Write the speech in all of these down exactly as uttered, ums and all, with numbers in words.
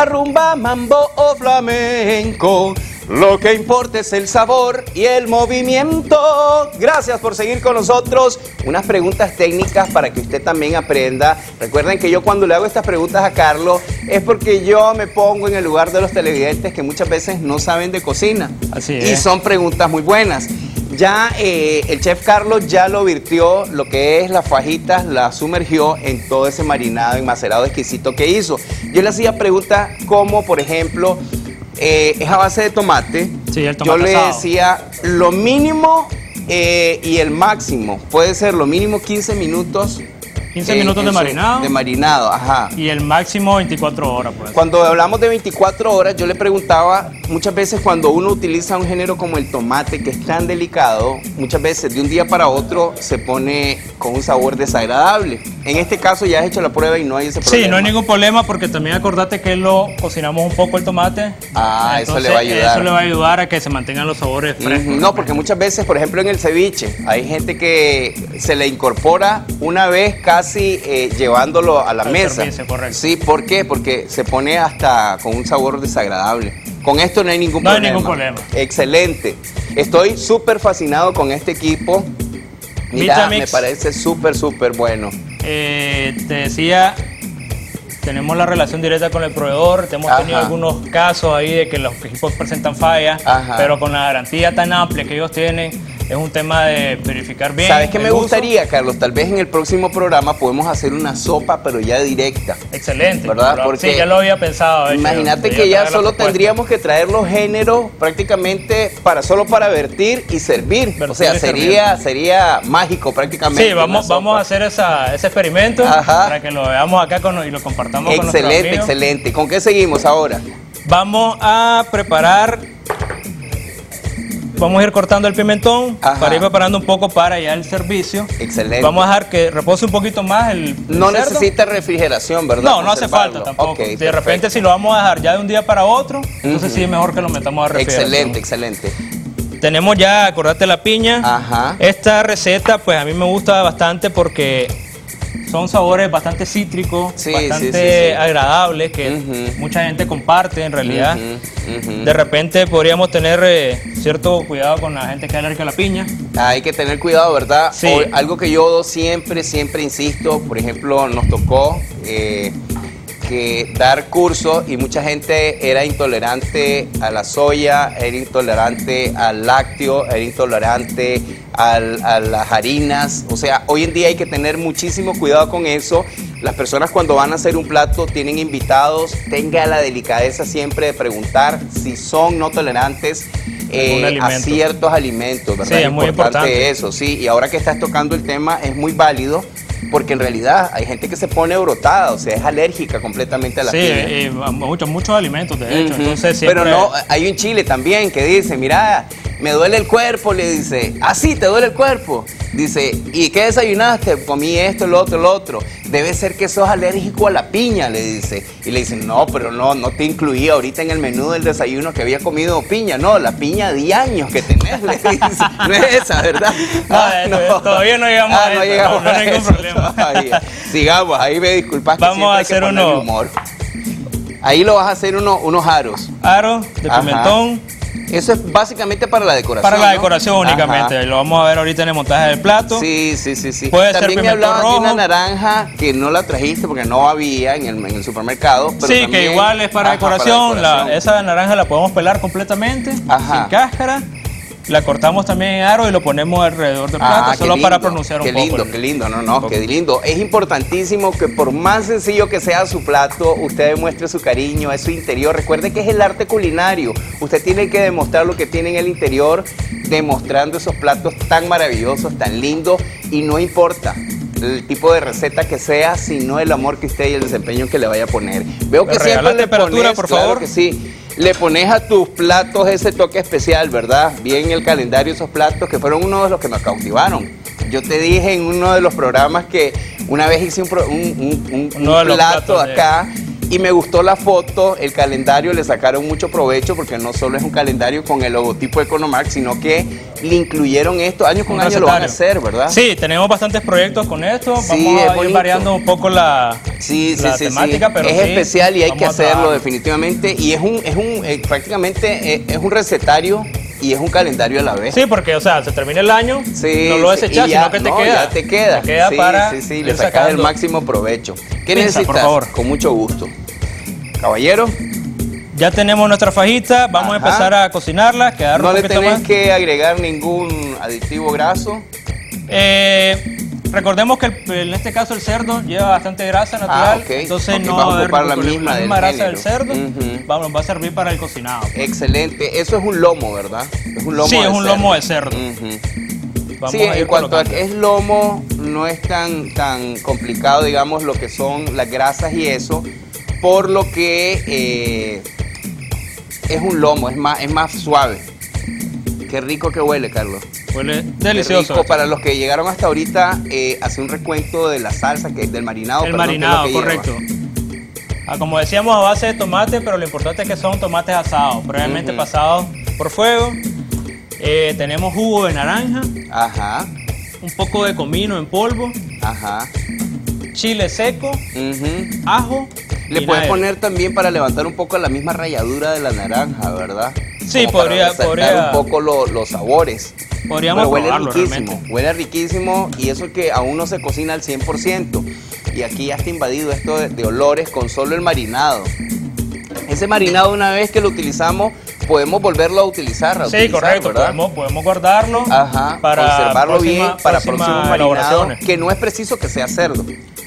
rumba, mambo o flamenco. Lo que importa es el sabor y el movimiento. Gracias por seguir con nosotros. Unas preguntas técnicas para que usted también aprenda. Recuerden que yo cuando le hago estas preguntas a Carlos es porque yo me pongo en el lugar de los televidentes que muchas veces no saben de cocina. Así es. Y son preguntas muy buenas. Ya eh, el chef Carlos ya lo virtió, lo que es las fajitas, la sumergió en todo ese marinado enmacerado exquisito que hizo. Yo le hacía preguntas como, por ejemplo, eh, es a base de tomate. Sí, el tomate Yo le asado. decía lo mínimo eh, y el máximo. Puede ser lo mínimo quince minutos. quince en- minutos en de su- marinado. De marinado, ajá. Y el máximo veinticuatro horas, pues. Cuando hablamos de veinticuatro horas, yo le preguntaba, muchas veces cuando uno utiliza un género como el tomate, que es tan delicado, muchas veces de un día para otro se pone con un sabor desagradable. En este caso ya has hecho la prueba y no hay ese problema. Sí, no hay ningún problema porque también acordate que lo cocinamos un poco el tomate. Ah, eso Entonces, le va a ayudar. Eso le va a ayudar a que se mantengan los sabores frescos. Ujú. No, porque muchas veces, por ejemplo, en el ceviche, hay gente que se le incorpora una vez casi eh, llevándolo a la Al mesa. servicio, correcto. Sí, ¿por qué? Porque se pone hasta con un sabor desagradable. Con esto no hay ningún No hay problema. ningún problema. Excelente. Estoy súper fascinado con este equipo. Mira, Vitamix. me parece súper, súper bueno. Eh, te decía, tenemos la relación directa con el proveedor, hemos Ajá. tenido algunos casos ahí de que los equipos presentan fallas, Ajá. pero con la garantía tan amplia que ellos tienen, es un tema de verificar bien. ¿Sabes qué el me uso. gustaría, Carlos? Tal vez en el próximo programa podemos hacer una sopa, pero ya directa. Excelente. ¿Verdad? Lo- Porque sí, ya lo había pensado. de hecho, Imagínate yo que iba a ya traer la solo propuesta. tendríamos que traer los géneros prácticamente para solo para vertir y servir. Vertir o sea, y sería sería mágico prácticamente. Sí, vamos, una vamos a sopa. hacer esa, ese experimento Ajá. para que lo veamos acá con- y lo compartamos con nuestros Excelente, amigos. excelente. ¿Con qué seguimos ahora? Vamos a preparar, vamos a ir cortando el pimentón Ajá. para ir preparando un poco para ya el servicio. Excelente. Vamos a dejar que repose un poquito más el, el No cerdo. necesita refrigeración, ¿verdad? No, no hace Conservarlo. falta tampoco. Ok, de perfecto. repente si lo vamos a dejar ya de un día para otro, entonces Ujú. sí es mejor que lo metamos a refrigeración. Excelente, excelente. Tenemos ya, acordate la piña. Ajá. Esta receta pues a mí me gusta bastante porque son sabores bastante cítricos, Sí, bastante sí, sí, sí. agradables que Ujú. mucha gente comparte en realidad. Ujú, ujú. De repente podríamos tener eh, cierto cuidado con la gente que es alérgica a la piña. Hay que tener cuidado, ¿verdad? Sí. O- algo que yo siempre, siempre insisto, por ejemplo, nos tocó eh, que dar cursos y mucha gente era intolerante a la soya, era intolerante al lácteo, era intolerante al- a las harinas. O sea, hoy en día hay que tener muchísimo cuidado con eso. Las personas cuando van a hacer un plato tienen invitados, tenga la delicadeza siempre de preguntar si son no tolerantes eh, a alimento. ciertos alimentos, ¿verdad? Sí, es muy importante. eso, sí. Y ahora que estás tocando el tema es muy válido porque en realidad hay gente que se pone brotada, o sea, es alérgica completamente a la Sí, piña. eh, a muchos, muchos alimentos de hecho. Ujú. Entonces siempre... Pero no, hay un chile también que dice, mira, me duele el cuerpo, le dice, ah, sí, te duele el cuerpo. Dice, ¿y qué desayunaste? Comí esto, lo otro, lo otro. Debe ser que sos alérgico a la piña, le dice. Y le dicen, no, pero no, no te incluía ahorita en el menú del desayuno que había comido piña. No, la piña de años que tenés, le dice. No es esa, ¿verdad? No, eh, todavía no llegamos Ah, a no eso, llegamos no, no hay a ningún eso problema. todavía. Sigamos, ahí me disculpas que Vamos siempre a hay que hacer ponerle uno- humor. Ahí lo vas a hacer uno- unos aros. Aro de Ajá. pimentón. Eso es básicamente para la decoración. Para la ¿no? decoración únicamente. Ajá. Lo vamos a ver ahorita en el montaje del plato. Sí, sí, sí, sí. Puede ser También me pimiento hablaban de una rojo. naranja que no la trajiste porque no había en el, en el supermercado. Pero Sí, también- que igual es para Ajá, decoración. La- decoración. esa naranja la podemos pelar completamente, Ajá. sin cáscara. La cortamos también en aro y lo ponemos alrededor del plato, Ah, qué solo lindo, para pronunciar un qué poco. lindo, el- qué lindo, no, no, un qué poco. lindo. Es importantísimo que por más sencillo que sea su plato, usted demuestre su cariño, es su interior. Recuerde que es el arte culinario. Usted tiene que demostrar lo que tiene en el interior, demostrando esos platos tan maravillosos, tan lindos, y no importa el tipo de receta que sea, sino el amor que usted y el desempeño que le vaya a poner. Veo ¿Me que siempre regalas le temperatura, pones, por claro favor? que sí, le pones a tus platos ese toque especial, ¿verdad? Vi en el calendario esos platos que fueron uno de los que me cautivaron. Yo te dije en uno de los programas que una vez hice un, pro- un, un- un- Uno de un los plato platos de- acá Y me gustó la foto, el calendario, le sacaron mucho provecho porque no solo es un calendario con el logotipo de Economax, sino que le incluyeron esto, año con Un año lo van a recetario. hacer, ¿verdad? Sí, tenemos bastantes proyectos con esto, Sí, vamos es a ir bonito. variando un poco la, Sí, sí, la sí, temática, sí. pero es sí, especial y hay vamos que a hacerlo trabajarlo. definitivamente. Y es un, es un eh, prácticamente eh, es un recetario y es un calendario a la vez. Sí, porque, o sea, se termina el año, Sí, no lo sí, desechas, y ya- sino que te no, queda. ya te queda. Te queda sí, para sí, sí, ir le sacas el sacando. máximo provecho. ¿Qué Pizza, necesitas? por favor. Con mucho gusto. Caballero, Ya tenemos nuestra fajita, vamos a Ajá. empezar a cocinarla, quedar no un le poquito tenés más. que agregar ningún aditivo graso. Eh, recordemos que el- en este caso el cerdo lleva bastante grasa natural, Ah, ok. entonces Ok, no vamos a va a haber ocupar la con misma del grasa del género. cerdo, Ujú. vamos, va a servir para el cocinado. Excelente. Eso es un lomo, ¿verdad? Es un lomo Sí, de es un cerdo. lomo de cerdo. Ujú. Vamos Sí, a ir en cuanto a colocando. que es lomo, no es tan, tan complicado, digamos, lo que son las grasas y eso, por lo que eh, es un lomo, es más, es más suave. Qué rico que huele, Carlos. Huele Qué delicioso. rico. Para los que llegaron hasta ahorita, eh, hace un recuento de la salsa, que del marinado. El perdón, que es lo marinado, que lleva. correcto. Ah, como decíamos, a base de tomate, pero lo importante es que son tomates asados, previamente Ujú. pasados por fuego. Eh, tenemos jugo de naranja, Ajá, un poco de comino en polvo, ajá. chile seco, Ujú. ajo. Le vinagre. puedes poner también para levantar un poco la misma ralladura de la naranja, ¿verdad? Sí, Como para podría- resaltar podría- un poco lo- los sabores. Podríamos Pero huele probarlo riquísimo, realmente. huele riquísimo y eso que aún no se cocina al cien por ciento. Y aquí ya está invadido esto de, de olores con solo el marinado. Ese marinado, una vez que lo utilizamos, podemos volverlo a utilizar. a Sí, utilizar, correcto, ¿verdad? podemos, podemos guardarlo Ajá, para conservarlo próxima- bien para próximas próximos marinados, elaboraciones. que no es preciso que sea cerdo.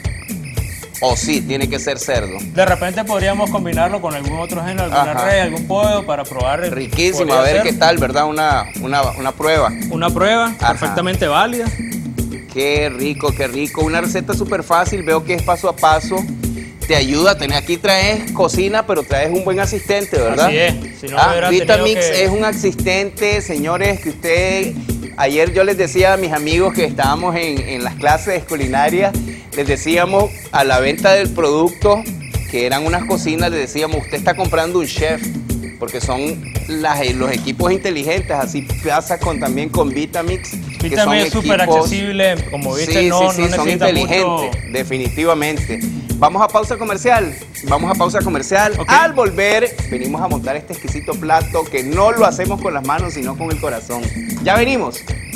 O sí, tiene que ser cerdo. De repente podríamos combinarlo con algún otro género, alguna Ajá. res, algún pollo para probar. el- Riquísimo, podría a ver ser qué tal, ¿verdad? Una, una, una prueba. Una prueba Ajá. perfectamente válida. Qué rico, qué rico. Una receta súper fácil, veo que es paso a paso. Te ayuda a tener, aquí traes cocina, pero traes un buen asistente, ¿verdad? Así es. Si no, Ah, hubiera Vitamix tenido que- es un asistente, señores, que usted... Ayer yo les decía a mis amigos que estábamos en, en las clases culinarias, les decíamos a la venta del producto, que eran unas cocinas, les decíamos, usted está comprando un chef, porque son las, los equipos inteligentes, así pasa con, también con Vitamix. que Vitamix son es súper equipos- accesible, como viste, Sí, no, sí, sí, no son necesita inteligentes, mucho. definitivamente. Vamos a pausa comercial, vamos a pausa comercial. Ok. Al volver, venimos a montar este exquisito plato que no lo hacemos con las manos, sino con el corazón. Ya venimos.